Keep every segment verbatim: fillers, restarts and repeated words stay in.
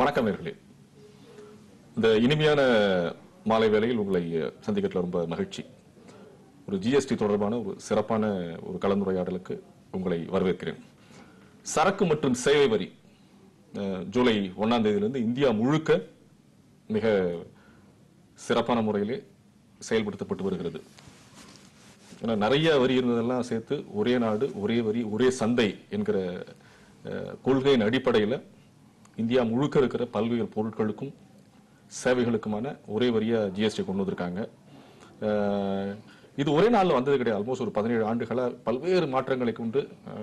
வணக்கம் நேயர்களே. இந்த இனிமையான மாலை வேளையில் உங்களை சந்திக்கிறதுல ரொம்ப மகிழ்ச்சி. ஒரு ஜிஎஸ்டி தொடர்பான ஒரு சிறப்பான ஒரு கலந்துரையாடலுக்கு உங்களை வரவேற்கிறேன். சரக்கு மற்றும் சேவை வரி ஜூலை ஒன்னாம் தேதியிலிருந்து இந்தியா முழுக்க மிக சிறப்பான முறையிலே செயல்படுத்தப்பட்டு வருகிறது. ஏன்னா நிறைய வரி இருந்ததெல்லாம் சேர்த்து ஒரே நாடு ஒரே வரி ஒரே சந்தை என்கிற கொள்கையின் அடிப்படையில் இந்தியா முழுக்க இருக்கிற பல்வேறு பொருட்களுக்கும் சேவைகளுக்குமான ஒரே வரியா ஜிஎஸ்டி கொண்டு வந்திருக்காங்க. இது ஒரே நாளில் வந்தது கிடையாது. ஆல்மோஸ்ட் ஒரு பதினேழு ஆண்டுகளாக பல்வேறு மாற்றங்களை கொண்டு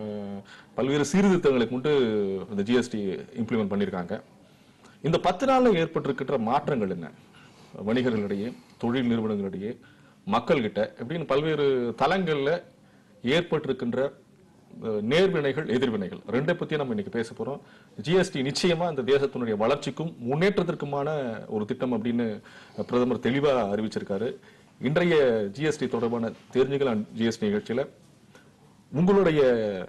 பல்வேறு சீர்திருத்தங்களை கொண்டு இந்த ஜிஎஸ்டி இம்ப்ளிமெண்ட் பண்ணியிருக்காங்க. இந்த பத்து நாளில் ஏற்பட்டிருக்கின்ற மாற்றங்கள் என்ன? வணிகர்களிடையே, தொழில் நிறுவனங்களிடையே, மக்கள்கிட்ட எப்படின்னு பல்வேறு தளங்களில் ஏற்பட்டிருக்கின்ற நேர்வினைகள், எதிர்வினைகள் ரெண்டை பத்தி நம்ம இன்னைக்கு பேச போறோம். ஜிஎஸ்டி நிச்சயமா இந்த தேசத்தினுடைய வளர்ச்சிக்கும் முன்னேற்றத்திற்குமான ஒரு திட்டம் அப்படின்னு பிரதமர் தெளிவா அறிவிச்சிருக்காரு. இன்றைய ஜிஎஸ்டி தொடர்பான தெரிஞ்சுக்கலாம் ஜிஎஸ்டி நிகழ்ச்சியில உங்களுடைய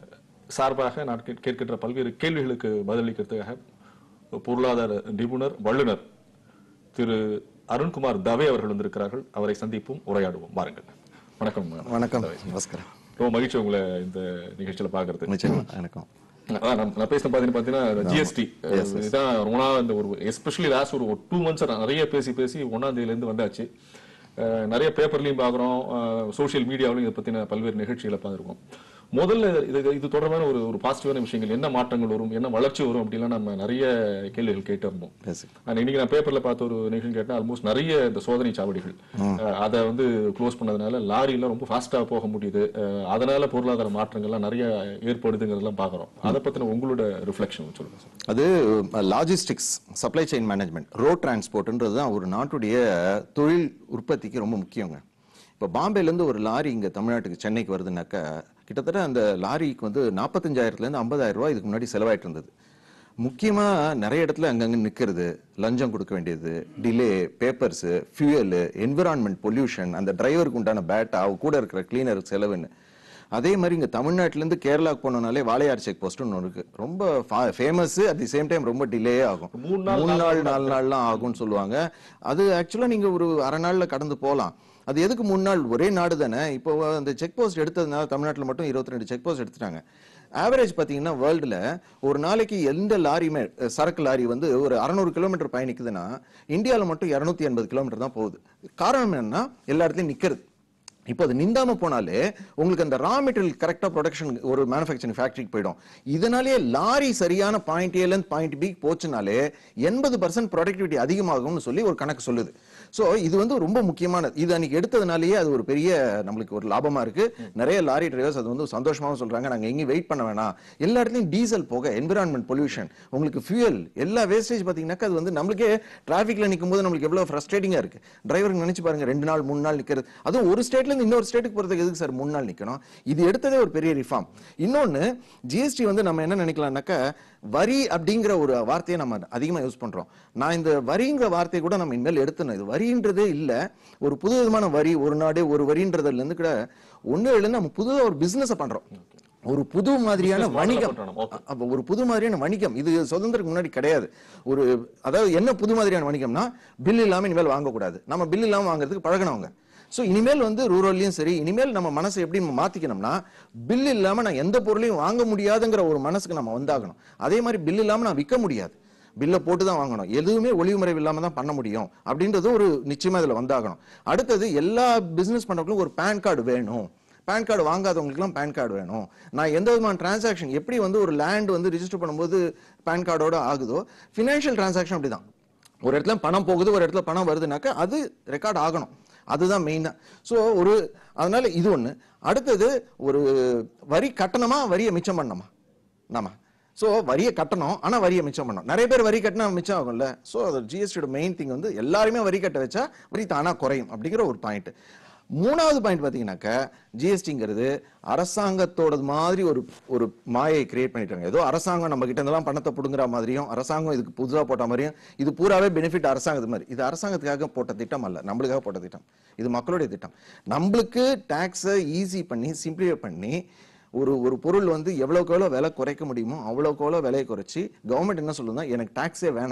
சார்பாக நான் கேட்கின்ற பல்வேறு கேள்விகளுக்கு பதிலளிக்கிறதுக்காக பொருளாதார நிபுணர் வல்லுநர் திரு அருண்குமார் தவே அவர்கள் வந்திருக்கிறார்கள். அவரை சந்திப்போம், உரையாடுவோம். வாருங்கள். வணக்கம். வணக்கம். நமஸ்காரம். ரொம்ப மகிழ்ச்சி உங்களை இந்த நிகழ்ச்சியில பாக்குறது. வணக்கம். நான் பேசின பாத்தீங்கன்னா ஜிஎஸ்டி இதுதான் ரொம்ப இந்த ஒரு எஸ்பெஷலி லாஸ்ட் ஒரு டூ மந்த்ஸ் நிறைய பேசி பேசி ஒன்னாம் தேதியில இருந்து வந்தாச்சு. நிறைய பேப்பர்லயும் பாக்குறோம், சோசியல் மீடியாவிலும் இதை பத்தின பல்வேறு நிகழ்ச்சிகளை பார்த்துருக்கோம். முதல்ல இது இது தொடர்பான ஒரு ஒரு பாசிட்டிவான விஷயங்கள், என்ன மாற்றங்கள் வரும், என்ன வளர்ச்சி வரும் அப்படிலாம் நம்ம நிறைய கேள்விகள் கேட்டு இருந்தோம். இன்னைக்கு நான் பேப்பர்ல பார்த்த ஒரு நிகழ்ச்சி கேட்டா ஆல்மோஸ்ட் நிறைய இந்த சோதனை சாவடிகள் அதை வந்து க்ளோஸ் பண்ணதுனால லாரி எல்லாம் ரொம்ப ஃபாஸ்டா போக முடியுது, அதனால பொருளாதார மாற்றங்கள்லாம் நிறைய ஏற்படுதுங்கிறதெல்லாம் பாக்குறோம். அதை பத்தின உங்களோட ரிஃப்ளெக்ஷன் சொல்லுங்க. அது logistics, supply chain management, road டிரான்ஸ்போர்ட்ன்றது தான் ஒரு நாட்டுடைய தொழில் உற்பத்திக்கு ரொம்ப முக்கியங்க. இப்போ பாம்பேலேருந்து ஒரு லாரி இங்கே தமிழ்நாட்டுக்கு சென்னைக்கு வருதுனாக்கா கிட்டத்தட்ட அந்த லாரிக்கு வந்து நாற்பத்தஞ்சாயிரத்துலேருந்து ஐம்பதாயிரம் ரூபாய் இதுக்கு முன்னாடி செலவாயிட்டு இருந்தது. முக்கியமாக நிறைய இடத்துல அங்கங்கே நிற்கிறது, லஞ்சம் கொடுக்க வேண்டியது, delay, papers, fuel, environment pollution, அந்த டிரைவருக்கு உண்டான பேட்டா, அவ கூட இருக்கிற கிளீனர் செலவுன்னு. அதே மாதிரி இங்கே தமிழ்நாட்டிலேருந்து கேரளாவுக்கு போனோம்னாலே வாளையார் செக் போஸ்ட்னு ஒன்று இருக்கு, ரொம்ப famous. At the same time ரொம்ப டிலே ஆகும், மூணு நாள் நாலு நாள்லாம் ஆகும்னு சொல்லுவாங்க. அது ஆக்சுவலாக நீங்கள் ஒரு அரை நாளில் கடந்து போகலாம். அது எதுக்கு மூணு நாள்? ஒரே நாடு தானே. இப்போ அந்த செக் போஸ்ட் எடுத்ததுனால தமிழ்நாட்டில் மட்டும் இருபத்தி ரெண்டு செக் போஸ்ட் எடுத்துட்டாங்க. ஆவரேஜ் பார்த்தீங்கன்னா வேர்ல்டில் ஒரு நாளைக்கு எந்த லாரியுமே, சரக்கு லாரி வந்து ஒரு அறநூறு கிலோமீட்டர் பயணிக்குதுன்னா இந்தியாவில் மட்டும் இரநூத்தி எண்பது கிலோமீட்டர் தான் போகுது. காரணம் என்னன்னா எல்லா இடத்துலையும் நிற்கிறது. இப்போ அது நிந்தாம போனாலே உங்களுக்கு அந்த ரா மெட்டீரியல் கரெக்டா ப்ரொடக்ஷன் ஒரு மேனுஃபேக்சரிங் ஃபேக்டரிக்கு போயிடும். இதனாலேயே லாரி சரியான பாயிண்ட் ஏல இருந்து பாயிண்ட் பி போச்சுனாலே எண்பது பர்சன்ட் ப்ரொடக்டிவிட்டி அதிகமாகும்னு சொல்லி ஒரு கணக்கு சொல்லுது. ஸோ இது வந்து ரொம்ப முக்கியமானது. இது அன்னைக்கு எடுத்ததுனாலேயே அது ஒரு பெரிய நம்மளுக்கு ஒரு லாபமா இருக்கு. நிறைய லாரி டிரைவர்ஸ் அது வந்து சந்தோஷமாகவும் சொல்றாங்க, நாங்க எங்கேயும் வெயிட் பண்ண வேணாம், எல்லா இடத்துலையும் டீசல் போக, என்விரான்மெண்ட் பொல்யூஷன், உங்களுக்கு ஃபியூயல், எல்லா வேஸ்டேஜ் பார்த்தீங்கன்னாக்கா அது வந்து நம்மளுக்கே டிராஃபிக்ல நிற்கும் போது நம்மளுக்கு எவ்வளவு ஃப்ரஸ்ட்ரேட்டிங்கா இருக்கு. டிரைவருக்கு நினைச்சு பாருங்க, ரெண்டு நாள் மூணு நாள் நிற்கிறது, அதுவும் ஒரு ஸ்டேட்ல இன்னொரு ஸ்டேட்டுக்கு போறதுக்கு எதுக்கு சார் மூணு நாள் நிக்கணும்? இது எடுத்ததே ஒரு பெரிய ரிஃபார்ம். இன்னொன்னு ஜிஎஸ்டி வந்து நம்ம என்ன நினைக்கலாம்னாக்கா வரி அப்படிங்கிற ஒரு வார்த்தையை நம்ம அதிகமா யூஸ் பண்றோம். நான் இந்த வரிங்கிற வார்த்தையை கூட நம்ம இனிமேல் எடுத்துணும். இது வரின்றதே இல்ல, ஒரு புது விதமான வரி, ஒரு நாடு ஒரு வரின்றதுல இருந்து கூட ஒண்ணு இருந்து நம்ம புதுதா ஒரு பிசினஸ் பண்றோம், ஒரு புது மாதிரியான வணிகம், ஒரு புது மாதிரியான வணிகம். இது சுதந்திரத்துக்கு முன்னாடி கிடையாது. ஒரு அதாவது என்ன புது மாதிரியான வணிகம்னா பில் இல்லாம இனிமேல் வாங்கக்கூடாது, நம்ம பில் இல்லாம வாங்குறதுக்கு பழகினவங்க. ஸோ இனிமேல் வந்து ரூரல்லையும் சரி, இனிமேல் நம்ம மனசை எப்படி மாத்திக்கணும்னா பில் இல்லாம நான் எந்த பொருளையும் வாங்க முடியாதுங்கிற ஒரு மனசுக்கு நம்ம வந்தாகணும். அதே மாதிரி பில் இல்லாம நான் விற்க முடியாது, பில்லை போட்டு தான் வாங்கணும், எதுவுமே ஒளிவு மறைவு இல்லாம தான் பண்ண முடியும் அப்படின்றது ஒரு நிச்சயமா இதுல வந்தாகணும். அடுத்தது எல்லா பிசினஸ் பண்றவங்களும் ஒரு பேன் கார்டு வேணும். பேன் கார்டு வாங்காதவங்களுக்குலாம் பேன் கார்டு வேணும். நான் எந்த விதமான டிரான்சாக்ஷன், எப்படி வந்து ஒரு லேண்ட் வந்து ரிஜிஸ்டர் பண்ணும்போது பேன் கார்டோட ஆகுதோ, ஃபினான்ஷியல் டிரான்சாக்ஷன் அப்படிதான். ஒரு இடத்துல பணம் போகுது, ஒரு இடத்துல பணம் வருதுனாக்கா அது ரெக்கார்ட் ஆகணும். அதுதான் மெயினா. ஸோ ஒரு அதனால இது ஒண்ணு. அடுத்தது ஒரு வரி கட்டணமா, வரியை மிச்சம் பண்ணணுமா நாம? ஸோ வரியை கட்டணும், ஆனா வரியை மிச்சம் பண்ணணும். நிறைய பேர் வரி கட்டினா மிச்சம் ஆகும்ல. ஸோ ஜிஎஸ்டியோட மெயின் திங் வந்து எல்லாருமே வரி கட்ட வச்சா வரி தானா குறையும் அப்படிங்கிற ஒரு பாயிண்ட். மூணாவது பாயிண்ட் பாத்தீங்கன்னாக்கா ஜிஎஸ்டிங்கிறது அரசாங்கத்தோட மாதிரி ஒரு ஒரு மாயை கிரியேட் பண்ணிட்டாங்க. ஏதோ அரசாங்கம் நம்ம கிட்ட இருந்தெல்லாம் பணத்தை புடுங்குற மாதிரியும், அரசாங்கம் இதுக்கு புதுசா போட்ட மாதிரியும், இது பூராவே பெனிஃபிட் அரசாங்கத்து மாதிரி. இது அரசாங்கத்துக்காக போட்ட திட்டம் அல்ல, நம்மளுக்காக போட்ட திட்டம். இது மக்களுடைய திட்டம். நம்மளுக்கு டாக்ஸை ஈஸி பண்ணி சிம்பிளிஃபை பண்ணி ஒரு ஒரு பொருள் வந்து எவ்வளவுக்கு எவ்வளவு விலை குறைக்க முடியுமோ அவ்வளவுக்கு எவ்வளவு விலையை குறைச்சி கவர்மெண்ட் என்ன சொல்லுதுன்னா எனக்கு டாக்ஸே வேணாம்,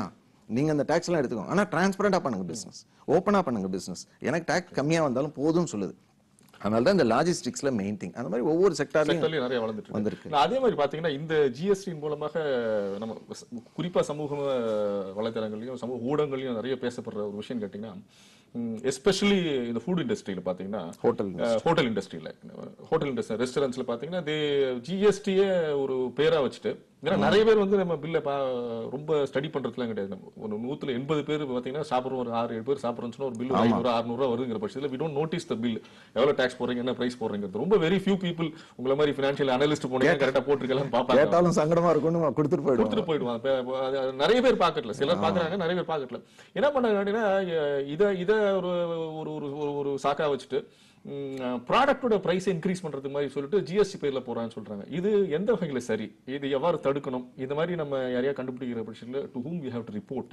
நீங்க அந்த டாக்ஸ் எல்லாம் எடுத்துக்கோங்க, ஆனா டிரான்ஸ்பரண்டா பண்ணுங்க பிசினஸ், ஓப்பனா பண்ணுங்க பிசினஸ், எனக்கு டாக்ஸ் கம்மியா வந்தாலும் போதும்னு சொல்லுது. அதனால தான் இந்த லாஜிஸ்டிக்ஸ்ல மெயின் திங். அந்த மாதிரி ஒவ்வொரு செக்டார்லயும் நிறைய வளர்ந்துட்டு வந்திருக்கு. அதே மாதிரி பாத்தீங்கன்னா இந்த ஜிஎஸ்டியின் மூலமாக நம்ம குறிப்பா சமூக வலைதளங்களையும் சமூக ஊடகங்களையும் நிறைய பேசப்படுற ஒரு விஷயம் கேட்டீங்கன்னா, எஸ்பெஷலி இந்த ஃபுட் இண்டஸ்ட்ரியில பாத்தீங்கன்னா, ஹோட்டல் ஹோட்டல் இண்டஸ்ட்ரியில ஹோட்டல் இண்டஸ்ட்ரி ரெஸ்டாரண்ட்ஸ்ல பாத்தீங்கன்னா ஜிஎஸ்டியே ஒரு பேரா வச்சுட்டு, ஏன்னா நிறைய பேர் வந்து நம்ம பில்ல ரொம்ப ஸ்டடி பண்றதுலாம் கிடையாது. ஒரு நூத்துல எண்பது பேர் பாத்தீங்கன்னா சாப்பிடுறோம், ஒரு ஆறு ஏழு பேர் சாப்பிடுறோம், ஒரு பில் ஐநூறு அறுநூறு ரூபா வருங்கிற பட்சத்தில் we don't notice the bill, எவ்வளவு டாக்ஸ் போறீங்க, என்ன பிரைஸ் போறீங்கிறது ரொம்ப வெரி ஃபியூ பீப்புள். உங்களை மாதிரி ஃபினான்ஷியல் அனலிஸ்ட் போனீங்க கரெக்டா போட்டுருக்கலாம் பாப்பாங்க, கேட்டாலும் சங்கடமா இருக்கும்னு கொடுத்துட்டு போயிடுவோம் கொடுத்துட்டு போயிடுவாங்க. நிறைய பேர் பாக்கெட்ல, சிலர் பாக்குறாங்க, நிறைய பேர் பாக்கெட்ல என்ன பண்ணாங்க அப்படின்னா, இத இத ஒரு ஒரு ஒரு சாக்கா வச்சுட்டு ப்ராடக்டோட பிரைஸ் இன்க்ரீஸ் பண்றது மாதிரி சொல்லிட்டு ஜிஎஸ்டி பேர்ல போறான்னு சொல்றாங்க. இது எந்த வகையில சரி, இது எவ்வாறு தடுக்கணும்? இந்த மாதிரி நம்ம யாரையா கண்டுபிடிக்கிற பட்சத்தில் to whom we have to report,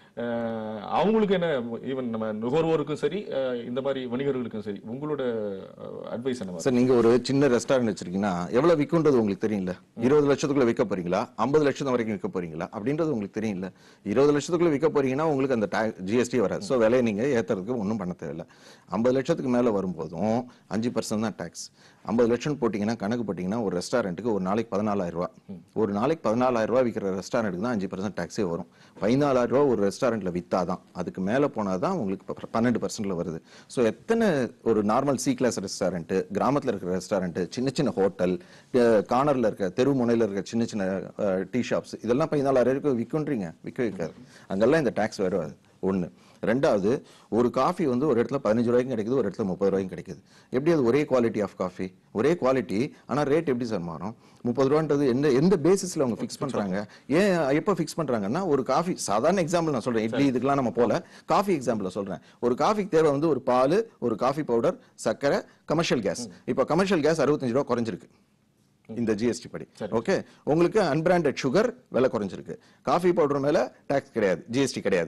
அவங்களுக்கு என்ன, ஈவன் நம்ம நுகர்வோருக்கும் சரி இந்த மாதிரி வணிகர்களுக்கும் சரி உங்களோட அட்வைஸ் என்ன? சார், நீங்க ஒரு சின்ன ரெஸ்டாரண்ட் வச்சிருக்கீங்கன்னா எவ்வளவு விற்கும்ன்றது உங்களுக்கு தெரியல. இருபது லட்சத்துக்குள்ள விற்க போறீங்களா, ஐம்பது லட்சம் வரைக்கும் விற்க போறீங்களா அப்படின்றது உங்களுக்கு தெரியல. இருபது லட்சத்துக்குள்ள விற்க போறீங்கன்னா உங்களுக்கு அந்த ஜிஎஸ்டி வராது. ஸோ விலையை நீங்க ஏத்துறதுக்கு ஒன்றும் பண்ண தேவையில்லை. ஐம்பது லட்சத்துக்கு மேல வரும்போதும் அஞ்சு பர்சன்ட் தான் டாக்ஸ். ஐம்பது லட்சம் போட்டீங்கன்னா கணக்கு போட்டீங்கன்னா ஒரு ரெஸ்டாரண்ட்டுக்கு ஒரு நாளைக்கு பதினாலாயிரம் ரூபாய், ஒரு நாளைக்கு பதினாலாயிரம் ரூபாய் விற்கிற ரெஸ்டாரண்ட்டுக்கு தான் அஞ்சு பர்சன்ட் டாக்ஸே வரும். பதினாலாயிரம் ரூபாய் ஒரு ரெஸ்டாரண்ட்ல வித்தாதான், அதுக்கு மேல போனாதான் உங்களுக்கு பன்னெண்டு பர்சன்ட்ல வருது. ஸோ எத்தனை ஒரு நார்மல் சி கிளாஸ் ரெஸ்டாரண்ட், கிராமத்தில் இருக்கிற ரெஸ்டாரண்ட், சின்ன சின்ன ஹோட்டல், கார்னர்ல இருக்க தெரு முனையில இருக்க சின்ன சின்ன டீ ஷாப்ஸ், இதெல்லாம் பதினாலாயிரம் விற்குன்றீங்க, விற்க வைக்காது. அங்கெல்லாம் இந்த டாக்ஸ் வராது. ஒன்று. ரெண்டாவது, ஒரு காஃபி வந்து ஒரு இடத்துல பதினஞ்சு ரூபாய்க்கும் கிடைக்குது, ஒரு இடத்துல முப்பது ரூபாய்க்கும் கிடைக்குது. எப்படி அது ஒரே குவாலிட்டி ஆஃப் காஃபி, ஒரே குவாலிட்டி, ஆனால் ரேட் எப்படி சார் மாறும்? முப்பது ரூபான்றது எந்த எந்த பேசிஸ்ல அவங்க ஃபிக்ஸ் பண்றாங்க? ஏன் எப்போ ஃபிக்ஸ் பண்றாங்கன்னா, ஒரு காஃபி, சாதாரண எக்ஸாம்பிள் நான் சொல்றேன், இட்லி இதுக்கெல்லாம் நம்ம போல காஃபி எக்ஸாம்பிள் சொல்றேன். ஒரு காஃபிக்கு தேவை வந்து ஒரு பால், ஒரு காஃபி பவுடர், சர்க்கரை, கமர்ஷியல் கேஸ். இப்போ கமர்ஷியல் கேஸ் அறுபத்தஞ்சு ரூபா குறைஞ்சிருக்கு இந்த ஜிஎஸ்டி படி. ஓகே, உங்களுக்கு அன்பிராண்டட் சுகர் விலை குறைஞ்சிருக்கு. காஃபி பவுடர் மேல டாக்ஸ் கிடையாது, ஜிஎஸ்டி கிடையாது.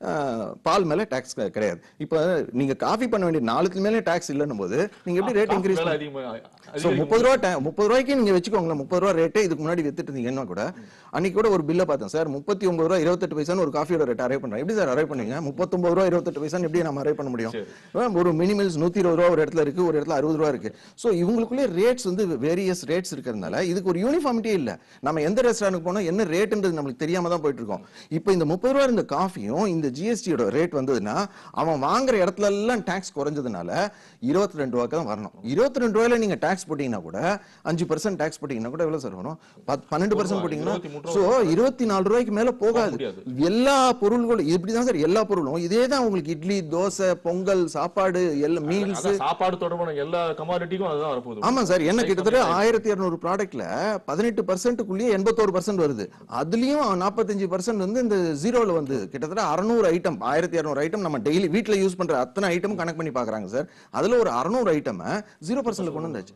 பால் மேல டாக்ஸ் கிடையாது. இப்போ நீங்க காஃபி பண்ண வேண்டிய நாலுக்கு மேல டாக்ஸ் இல்லன்னும் போது நீங்க எப்படி ரேட் இன்க்ரீஸ் சோ முப்பது ரூபா முப்பது ரூபாய்க்கு நீங்க வச்சுக்கோங்களேன். முப்பது ரூபா ரேட்டே இதுக்கு முன்னாடி வித்துட்டு இருந்தீங்கன்னா கூட, அன்னைக்கு கூட ஒரு பில்ல பார்த்தேன் சார், முப்பத்தி ஒன்பது ரூபா இருபத்தெட்டு பைசான்னு ஒரு காஃபியோட ரேட் அரைவ் பண்றேன். எப்படி சார் அரைவ் பண்ணுவீங்க? முப்பத்தி ஒன்பது ரூபா இருபத்தெட்டு பைசான்னு எப்படி நம்ம அரைவ் பண்ண முடியும்? ஒரு மினிமல்ஸ் நூத்தி இருபது ரூபா ஒரு இடத்துல இருக்கு, ஒரு இடத்துல அறுபது ரூபா இருக்கு. சோ இவங்களுக்குள்ளே ரேட்ஸ் வந்து வேரியஸ் ரேட்ஸ் இருக்கிறதுனால இதுக்கு ஒரு யூனிஃபார்மிட்டியே இல்ல. நம்ம எந்த ரெஸ்டாரண்ட் போனா என்ன ரேட்ன்றது நம்மளுக்கு தெரியாம தான் போயிட்டு இருக்கோம். இப்போ இந்த முப்பது ரூபா இருந்த காஃபியும் இந்த ஜிஎஸ்டியோட ரேட் வந்ததுன்னா அவன் வாங்குற இடத்துல எல்லாம் டாக்ஸ் குறைஞ்சதுனால இருபத்தி ரெண்டு ரூபாய்க்கு தான் வரணும். இருபத்தி ரெண்டு ரூபாயில நீங்க டாக்ஸ் போட்டீங்கன்னா கூட அஞ்சு பர்சன்ட் டாக்ஸ் போட்டீங்கன்னா கூட எவ்வளவு சார் வரும்? பன்னெண்டு பர்சன்ட் போட்டீங்கன்னா சோ இருபத்தி நாலு ரூபாய்க்கு மேல போகாது. எல்லா பொருள்களும் இப்படிதான் சார், எல்லா பொருளும் இதே தான். உங்களுக்கு இட்லி, தோசை, பொங்கல், சாப்பாடு, எல்லா மீல்ஸ், சாப்பாடு தொடர்பான எல்லா கமாடிட்டிக்கும் அதுதான் வரப்போகுது. ஆமா சார், என்ன கிட்டத்தட்ட ஆயிரத்தி இருநூறு ப்ராடக்ட்ல பதினெட்டு பர்சன்ட்டுக்குள்ளேயே எண்பத்தோரு பர்சன்ட் வருது. அதுலயும் நாற்பத்தஞ்சு பர்சன்ட் வந்து இந்த ஜீரோல வந்து கிட்டத்தட்ட அறுநூறு ஐட்டம், ஆயிரத்தி இருநூறு ஐட்டம் நம்ம டெய்லி வீட்ல யூஸ் பண்ற அத்தனை ஐட்டம் கனெக்ட் பண்ணி பாக்குறாங்க சார். அதுல ஒரு அறுநூறு ஐட்டம் ஜீரோ பர்சன்ட்ல கொண்டு வந்தாச்சு.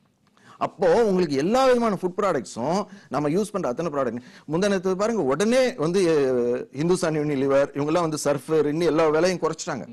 அப்போ உங்களுக்கு எல்லா விதமான ஃபுட் ப்ராடக்ட்ஸும் நம்ம யூஸ் பண்ற அத்தனை ப்ராடக்ட் முந்தானத்து பாருங்க, உடனே வந்து ஹிந்துஸ்தான் யூனிலிவர் இவங்கெல்லாம் வந்து சர்ஃபர் இன்னும் எல்லா விலையும் குறைச்சிட்டாங்க.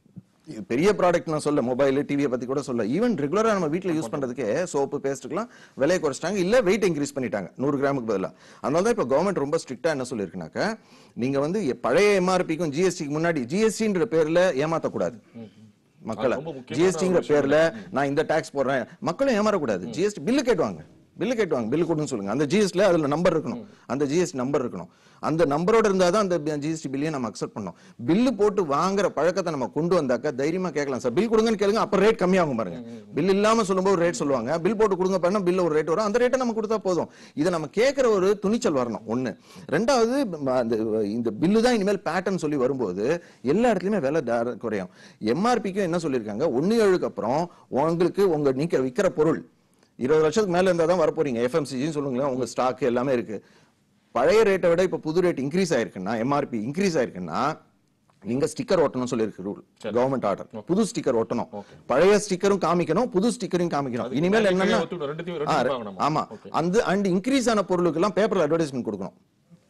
பெரிய ப்ராடக்ட் நான் சொல்ல, மொபைல், டிவியை பத்தி கூட சொல்ல, ஈவன் ரெகுலரா நம்ம வீட்ல யூஸ் பண்றதுக்கே சோப்பு, பேஸ்ட்டுக்கெல்லாம் விலையை குறைச்சிட்டாங்க, இல்ல வெயிட் இன்க்ரீஸ் பண்ணிட்டாங்க நூறு கிராமுக்கு பதிலா. அதனால தான் இப்போ கவர்மெண்ட் ரொம்ப ஸ்ட்ரிக்டா என்ன சொல்லியிருக்குனாக்க, நீங்க வந்து பழைய எம்ஆர்பிக்கும் ஜிஎஸ்டிக்கு முன்னாடி ஜிஎஸ்டின்ற பேர்ல ஏமாத்தக்கூடாது மக்களை. ஜிஎஸ்டிங்கிற பேர்ல நான் இந்த டாக்ஸ் போடுறேன், மக்களும் ஏமாறக்கூடாது. ஜிஎஸ்டி பில்லு கேட்டுவாங்க, பில்லு கேட்டுவாங்க, பில்லு கொடுன்னு சொல்லுங்க. அந்த ஜிஎஸ்டில அதுல நம்பர் இருக்கணும், அந்த ஜிஎஸ்டி நம்பர் இருக்கணும். அந்த நம்பரோட இருந்தா தான் அந்த ஜிஎஸ்டி பில்லையும் நம்ம அக்செப்ட் பண்ணோம். பில்லு போட்டு வாங்குற பழக்கத்தை நம்ம கொண்டு வந்தாக்க தைரியமா கேட்கலாம் சார், பில் கொடுங்கன்னு கேளுங்க, அப்ப ரேட் கம்மியாகும் பாருங்க. பில் இல்லாம சொல்லும்போது ஒரு ரேட் சொல்லுவாங்க, பில் போட்டு கொடுங்க பண்ணா பில் ஒரு ரேட் வரும், அந்த ரேட்டை நம்ம கொடுத்தா போதும். இதை நம்ம கேட்கிற ஒரு துணிச்சல் வரணும் ஒண்ணு. ரெண்டாவது, இந்த பில்லு தான் இனிமேல் பேட்டர்ன் சொல்லி வரும்போது எல்லா இடத்துலயுமே விலை குறையும். எம்ஆர்பிக்கும் என்ன சொல்லியிருக்காங்க, ஒன்னு ஏழுக்கு அப்புறம் உங்களுக்கு உங்க நீங்க விற்கிற பொருள் இருபது லட்சத்துக்கு மேல இருந்தா தான் வரப்போறீங்க. எஃப்எம்சிஜின்னு சொல்லுங்களேன், உங்க ஸ்டாக் எல்லாமே இருக்கு. பழைய ரேட்டை விட இப்ப புது ரேட் இன்க்ரீஸ் ஆயிருக்குன்னா, எம்ஆர்பி இன்க்ரீஸ் ஆயிருக்குன்னா நீங்க ஸ்டிக்கர் ஒட்டணும் சொல்லி இருக்கு ரூல், கவர்மெண்ட் ஆர்டர். புது ஸ்டிக்கர் ஒட்டணும், பழைய ஸ்டிக்கரும் காமிக்கணும், புது ஸ்டிக்கரையும் காமிக்கணும். இனிமேல் என்னன்னா ஆமா, அந்த அண்ட் இன்க்ரீஸ் ஆன பொருளுக்கு எல்லாம் பேப்பர்ல அட்வர்டைஸ்மெண்ட் கொடுக்கணும்.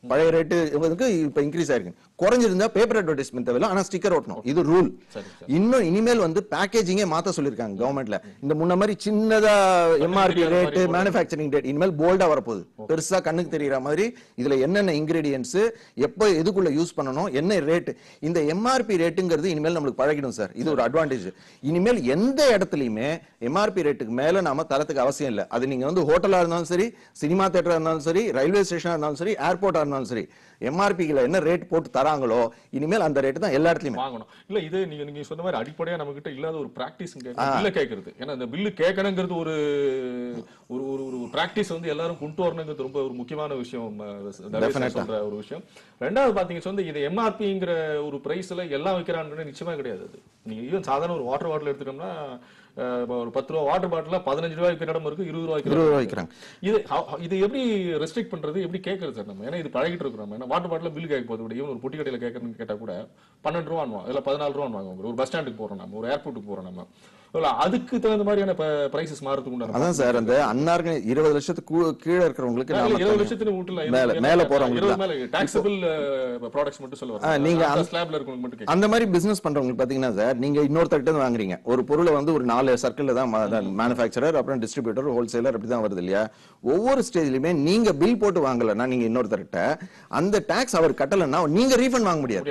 பழைய ரேட்டு இப்ப இன்க்ரீஸ் ஆயிருக்கு. குறைஞ்சிருந்தா பேப்பர் அட்வர்டைஸ்மெண்ட் தேவையில்ல, ஆனா ஸ்டிக்கர் ஒட்டணும். இது ரூல். இன்னும் இனிமேல் வந்து பேக்கேஜிங்கே மாத்த சொல்லிருக்காங்க கவர்மெண்ட்ல. இந்த முன்ன மாதிரி சின்னதா எம்ஆர்பி ரேட், மேனுஃபேக்சரிங் டேட் இனிமேல் போல்டா வரப்போகுது. பெருசா கண்ணுக்கு தெரியற மாதிரி இதுல என்னென்ன இன்கிரீடியன்ட்ஸ் எப்ப எதுக்குள்ள யூஸ் பண்ணணும், என்ன ரேட். இந்த எம்ஆர்பி ரேட்டுங்கிறது இனிமேல் நம்மளுக்கு பழகிடும் சார். இது ஒரு அட்வான்டேஜ். இனிமேல் எந்த இடத்துலயுமே எம்ஆர்பி ரேட்டுக்கு மேல நாம தரத்துக்கு அவசியம் இல்லை. அது நீங்க வந்து ஹோட்டலா இருந்தாலும் சரி, சினிமா தியேட்டரா இருந்தாலும் சரி, ரயில்வே ஸ்டேஷனா இருந்தாலும் சரி, ஏர்போர்ட்டா இருந்தாலும் சரி, எம்ஆர்பில என்ன ரேட் போட்டு தராங்களோ இனிமேல் அந்த ரேட் தான் எல்லா இடத்துலயும் வாங்கணும். இல்ல இது நீங்க நீங்க சொன்ன மாதிரி அடிப்படையா நம்ம கிட்ட இல்லாத ஒரு பிராக்டிஸ் பில்ல கேக்குறது. ஏன்னா இந்த பில்லு கேட்கணுங்கிறது ஒரு ஒரு ஒரு பிராக்டிஸ் வந்து எல்லாரும் கொண்டு வரணுங்கிறது ரொம்ப ஒரு முக்கியமான விஷயம் சொல்ற ஒரு விஷயம். ரெண்டாவது பாத்தீங்கன்னா வந்து இது எம்ஆர்பிங்கிற ஒரு பிரைஸ்ல எல்லாம் வைக்கிறான்னு நிச்சயமா கிடையாது. அது நீங்க ஈவன் சாதாரண ஒரு வாட்டர் பாட்டில் எடுத்துட்டோம்னா ஒரு பத்து ரூபா வாட்டர் பாட்டில் பதினஞ்சு ரூபாய்க்கு இடம் இருக்கு, இருபது ரூபாய்க்கு இருபது ரூபாய் வைக்கிறாங்க. இது இது எப்படி ரெஸ்ட்ரிக்ட் பண்றது, எப்படி கேட்கறது சார் நம்ம? ஏன்னா இது பழகிட்டு இருக்கிறோம். ஏன்னா வாட்டர் பாட்டில் பில் கேட்க போது ஈவன் ஒரு பொட்டி கடையில் கேட்கறதுன்னு கேட்டா கூட பன்னெண்டு ரூபா இல்ல பதினாலு ரூபா வாங்குவாங்க. ஒரு பஸ் ஸ்டாண்டுக்கு போறோம் நம்ம, ஒரு ஏர்போர்ட்டுக்கு போறோம் நம்ம, அதுக்கு தகுந்த மாதிரியான பிரைசஸ் மாறதுக்கு உண்டான. அதான் சார் அந்த அன்னார்க இருபது லட்சத்துக்கு கீழே இருக்கிறவங்களுக்கு இருபது லட்சத்துக்கு வீட்டுல மேல மேல போறவங்களுக்கு டாக்ஸபிள் ப்ராடக்ட்ஸ் மட்டும் சொல்லுவாங்க. நீங்க ஸ்லாப்ல இருக்கவங்க மட்டும் அந்த மாதிரி பிசினஸ் பண்றவங்களுக்கு பாத்தீங்கன்னா சார், நீங்க இன்னொருத்தர்கிட்ட இருந்து வாங்குறீங்க ஒரு பொருளை வந்து ஒரு நாலு சர்க்கிள்ல தான் மேனுஃபேக்சரர், அப்புறம் டிஸ்ட்ரிபியூட்டர், ஹோல்சேலர் அப்படிதான் வருது இல்லையா? ஒவ்வொரு ஸ்டேஜ்லயுமே நீங்க பில் போட்டு வாங்கலன்னா, நீங்க இன்னொருத்தர்கிட்ட அந்த டாக்ஸ் அவர் கட்டலன்னா நீங்க ரீஃபண்ட் வாங்க முடியாது.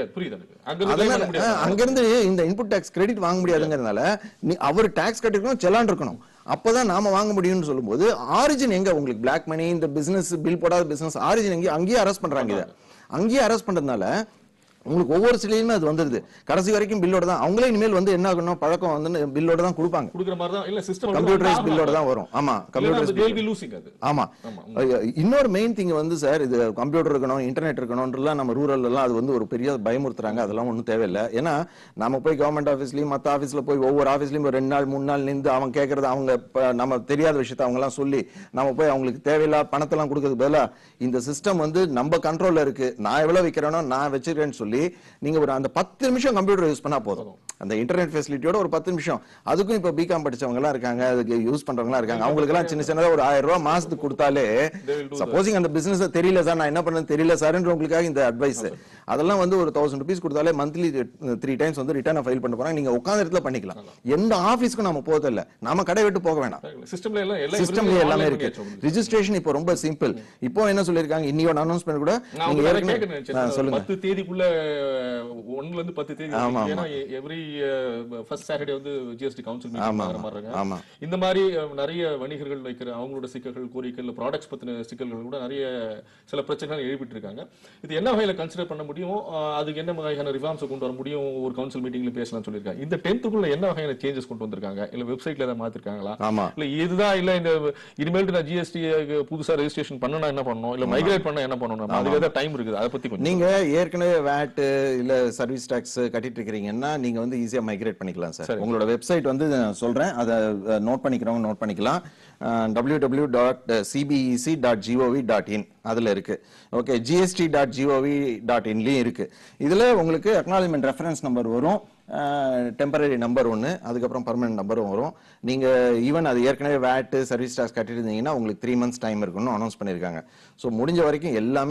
அங்க இருந்து இந்த இன்புட் டாக்ஸ் கிரெடிட் வாங்க முடியாதுங்கிறதுனால அவர் டாக்ஸ் கட்டிருக்கணும், செலான் இருக்கணும். அப்பதான் நாம வாங்க முடியும்னு சொல்லும்போது ஆரிஜின் எங்க உங்களுக்கு பிளாக் மணி, இந்த பிசினஸ் பில் போடாத பிசினஸ் ஆரிஜின் எங்க அங்கேயே அரெஸ்ட் பண்றாங்க. இதை அங்கேயே அரெஸ்ட் பண்றதுனால உங்களுக்கு ஒவ்வொரு சிலையுமே அது வந்துருது. கடைசி வரைக்கும் பில்லோட தான். அவங்களே இனிமேல் வந்து என்ன ஆகணும், பழக்கம் வந்து பில்லோட தான் கொடுப்பாங்க. கொடுக்குற மாதிரி தான் இல்ல சிஸ்டம் கம்ப்யூட்டரைஸ் பில்லோட தான் வரும். ஆமா கம்ப்யூட்டரைஸ். ஆமா இன்னொரு மெயின் திங் வந்து சார், இது கம்ப்யூட்டர் இருக்கணும், இன்டர்நெட் இருக்கணும்ன்றலாம் நம்ம ரூரல் எல்லாம் அது வந்து ஒரு பெரிய பயமுறுத்துறாங்க. அதெல்லாம் ஒன்றும் தேவையில்லை. ஏன்னா நம்ம போய் கவர்மெண்ட் ஆஃபீஸ்லயும் மற்ற ஆஃபீஸ்ல போய் ஒவ்வொரு ஆஃபீஸ்லயும் ரெண்டு நாள் மூணு நாள் நின்று அவங்க கேட்கறது, அவங்க நம்ம தெரியாத விஷயத்த அவங்க எல்லாம் சொல்லி நம்ம போய் அவங்களுக்கு தேவையில்லா பணத்தெல்லாம் கொடுக்கறது பதிலா இந்த சிஸ்டம் வந்து நம்ம கண்ட்ரோல்ல இருக்கு, நான் எவ்வளவு வைக்கிறேனோ நான் வச்சிருக்கேன்னு சொல்லி நீங்க ஒரு அந்த பத்து நிமிஷம் கம்ப்யூட்டர் யூஸ் பண்ணா போதும். அந்த இன்டர்நெட் ஃபெசிலிட்டியோட ஒரு பத்து நிமிஷம். அதுக்கும் இப்ப பிகாம் படிச்சவங்க எல்லாம் இருக்காங்க, அதுக்கு யூஸ் பண்றவங்க எல்லாம் இருக்காங்க. அவங்களுக்கு எல்லாம் சின்ன சின்னதா ஒரு ஆயிரம் ரூபாய் மாசத்துக்கு கொடுத்தாலே, சப்போசிங் அந்த பிசினஸ் தெரியல சார், நான் என்ன பண்ணேன்னு தெரியல சார்ன்றவங்களுக்காக இந்த அட்வைஸ். அதெல்லாம் வந்து ஒரு தௌசண்ட் ருபீஸ் கொடுத்தாலே மந்த்லி த்ரீ டைம்ஸ் வந்து ரிட்டர்ன் ஃபைல் பண்ண போறாங்க. நீங்க உட்கார்ந்த இடத்துல பண்ணிக்கலாம். எந்த ஆபீஸ்க்கும் நம்ம போறது இல்ல, நாம கடை விட்டு போக வேண்டாம். சிஸ்டம்ல எல்லாமே இருக்கு. ரிஜிஸ்ட்ரேஷன் இப்போ ரொம்ப சிம்பிள். இப்போ என்ன சொல்லிருக்காங்க, இன்னியோட அனௌன்ஸ்மென்ட் கூட நீங்க ஏற்கனவே சொல்லுங்க, பத்து தேதிக்குள்ள ஒன்னுல இருந்து பத்து தேதி, ஏன்னா எவ்ரி ஃபர்ஸ்ட் சாட்டர்டே வந்து ஜிஎஸ்டி கவுன்சில் மீட்டிங் வர மாதிரி இருக்கு. இந்த மாதிரி நிறைய வணிகர்கள் வைக்கிற அவங்களோட சிக்கல்கள், கோரிக்கைகள், ப்ராடக்ட்ஸ் பத்தின சிக்கல்கள் கூட நிறைய சில பிரச்சனைகள் எழுப்பிட்டு இருக்காங்க. இது என்ன வகையில கன்சிடர் பண்ண முடியும், அதுக்கு என்ன வகையான ரிஃபார்ம்ஸ் கொண்டு வர முடியும், ஒரு கவுன்சில் மீட்டிங்ல பேசலாம் சொல்லிருக்காங்க. இந்த டென்த்துக்குள்ள என்ன வகையான சேஞ்சஸ் கொண்டு வந்திருக்காங்க, இல்ல வெப்சைட்ல ஏதாவது மாத்திருக்காங்களா, இல்ல இதுதான் இல்ல இந்த இனிமேல் நான் ஜிஎஸ்டி புதுசா ரெஜிஸ்ட்ரேஷன் பண்ணனா என்ன பண்ணணும், இல்ல மைக்ரேட் பண்ண என்ன பண்ணணும், அதுக்கு ஏதாவது டைம் இருக்குது, அதை பத்தி கொஞ்சம். நீங்க ஏற்கனவே வேட் இல்ல சர்வீஸ் டாக்ஸ் கட்டிட்டு இருக்கீங்கன்னா நீங்க வந்து ஈஸியா மைக்ரேட் பண்ணிக்கலாம் சார். உங்களோட வெப்சைட் வந்து சொல்றேன், அதை நோட் பண்ணிக்கிறவங்க நோட் பண்ணிக்கலாம். W W W dot C B E C dot GOV dot in அதுல இருக்கு. Okay, GST dot GOV dot இன்லயும் இருக்கு. இதுல உங்களுக்கு அக்னாலஜ்மெண்ட் ரெஃபரன்ஸ் நம்பர் வரும், டெம்பரரி நம்பர் ஒன்று, அதுக்கப்புறம் பர்மனன்ட் நம்பரும் வரும். நீங்க ஈவன் அது ஏற்கனவே வேட் சர்வீஸ் டாக்ஸ் கட்டிருந்தீங்கன்னா உங்களுக்கு த்ரீ மந்த்ஸ் டைம் இருக்குன்னு அனௌன்ஸ் பண்ணிருக்காங்க. ஸோ முடிஞ்ச வரைக்கும் எல்லாமே